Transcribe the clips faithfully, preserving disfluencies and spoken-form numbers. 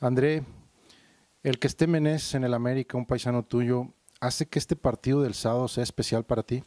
André, el que esté Menés en el América, un paisano tuyo, ¿hace que este partido del sábado sea especial para ti?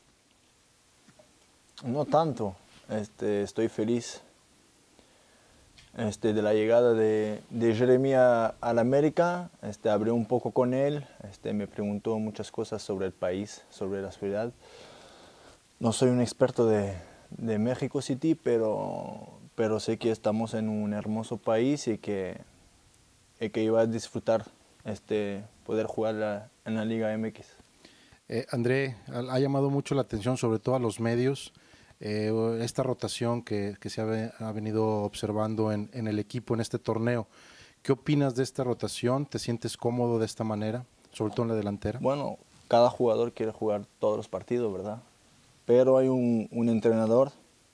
No tanto. Este, estoy feliz este, de la llegada de, de Jeremía al América. Este, hablé un poco con él. Este, me preguntó muchas cosas sobre el país, sobre la ciudad. No soy un experto de, de México City, pero, pero sé que estamos en un hermoso país y que, y que iba a disfrutar este, poder jugar la, en la Liga M X. Eh, André, ha, ha llamado mucho la atención, sobre todo a los medios, eh, esta rotación que, que se ha, ha venido observando en, en el equipo en este torneo. ¿Qué opinas de esta rotación? ¿Te sientes cómodo de esta manera, sobre todo en la delantera? Bueno, cada jugador quiere jugar todos los partidos, ¿verdad? Pero hay un, un entrenador,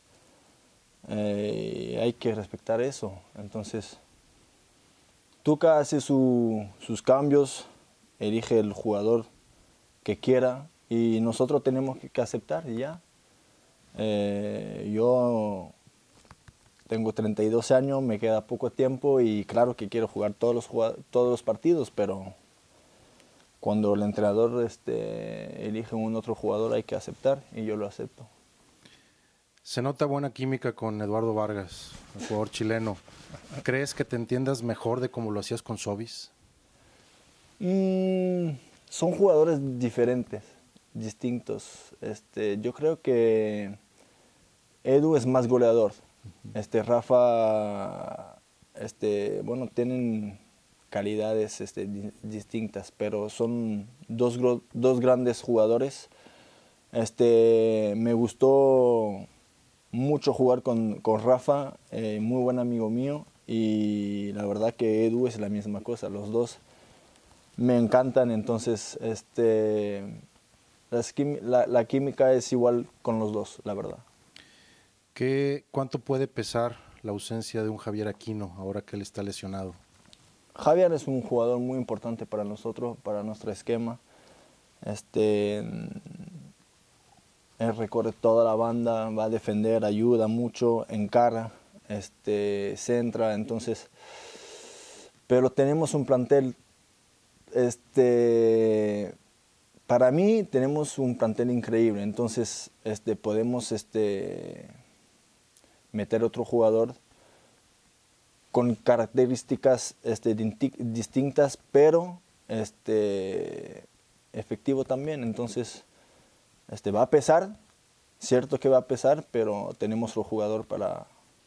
eh, hay que respetar eso. Entonces, Tuca hace su, sus cambios, elige el jugador que quiera y nosotros tenemos que, que aceptar y ya. Eh, yo tengo treinta y dos años, me queda poco tiempo y claro que quiero jugar todos los, todos los partidos, pero cuando el entrenador este, elige un otro jugador hay que aceptar y yo lo acepto. Se nota buena química con Eduardo Vargas, el jugador chileno. ¿Crees que te entiendas mejor de cómo lo hacías con Sobis? Mm, son jugadores diferentes, distintos. Este, yo creo que Edu es más goleador. Este, Rafa, este, bueno, tienen calidades este, di distintas, pero son dos, dos grandes jugadores. Este, me gustó mucho jugar con, con Rafa, eh, muy buen amigo mío, y la verdad que Edu es la misma cosa, los dos me encantan, entonces este, las, la, la química es igual con los dos, la verdad. ¿Qué, ¿Cuánto puede pesar la ausencia de un Javier Aquino ahora que él está lesionado? Javier es un jugador muy importante para nosotros, para nuestro esquema. Este, él recorre toda la banda, va a defender, ayuda mucho, encara, este, centra, entonces, pero tenemos un plantel, este, para mí tenemos un plantel increíble, entonces este, podemos este, meter otro jugador con características este, distintas, pero este, efectivo también, entonces este, va a pesar, cierto que va a pesar, pero tenemos otro jugador para,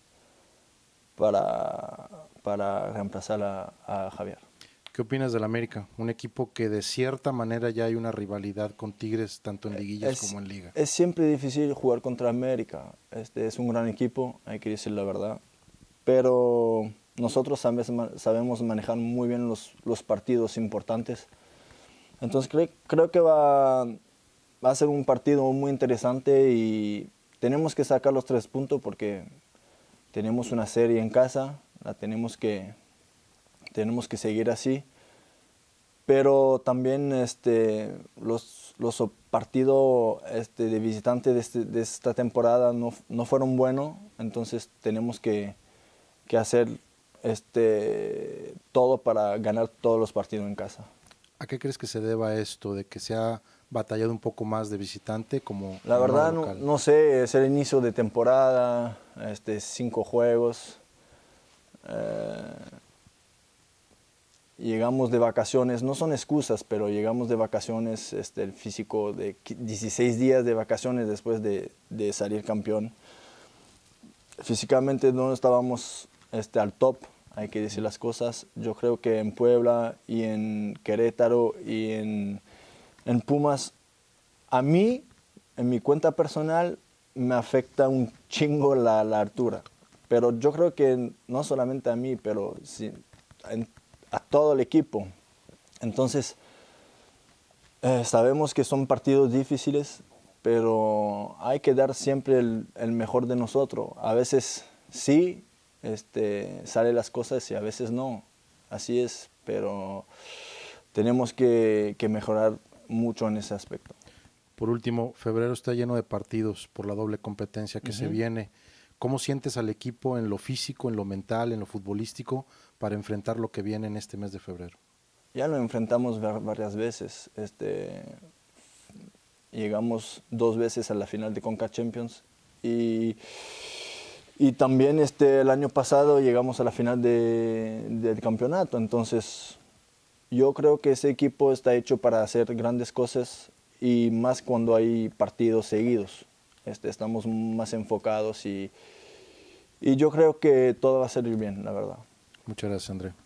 para, para reemplazar a, a Javier. ¿Qué opinas del América? Un equipo que de cierta manera ya hay una rivalidad con Tigres, tanto en liguillas es, como en liga. Es siempre difícil jugar contra América. Este es un gran equipo, hay que decir la verdad. Pero nosotros sabes, sabemos manejar muy bien los, los partidos importantes. Entonces creo, creo que va, va a ser un partido muy interesante y tenemos que sacar los tres puntos porque tenemos una serie en casa, la tenemos que... tenemos que seguir así, pero también este, los, los partidos este, de visitante de, este, de esta temporada no, no fueron buenos, entonces tenemos que, que hacer este, todo para ganar todos los partidos en casa. ¿A qué crees que se deba esto, de que se ha batallado un poco más de visitante como La como verdad no, no sé, es el inicio de temporada, este, cinco juegos, eh, llegamos de vacaciones, no son excusas, pero llegamos de vacaciones, este, el físico de dieciséis días de vacaciones después de, de salir campeón. Físicamente no estábamos este, al top, hay que decir las cosas. Yo creo que en Puebla y en Querétaro y en, en Pumas, a mí, en mi cuenta personal, me afecta un chingo la, la altura. Pero yo creo que no solamente a mí, pero sí, en, a todo el equipo. Entonces, eh, sabemos que son partidos difíciles, pero hay que dar siempre el, el mejor de nosotros. A veces sí, este, salen las cosas y a veces no. Así es, pero tenemos que, que mejorar mucho en ese aspecto. Por último, febrero está lleno de partidos por la doble competencia que uh-huh. se viene. ¿Cómo sientes al equipo en lo físico, en lo mental, en lo futbolístico para enfrentar lo que viene en este mes de febrero? Ya lo enfrentamos varias veces. Este, llegamos dos veces a la final de Conca Champions y, y también este, el año pasado llegamos a la final de, del campeonato. Entonces yo creo que ese equipo está hecho para hacer grandes cosas y más cuando hay partidos seguidos. Este, estamos más enfocados y, y yo creo que todo va a salir bien, la verdad. Muchas gracias, André.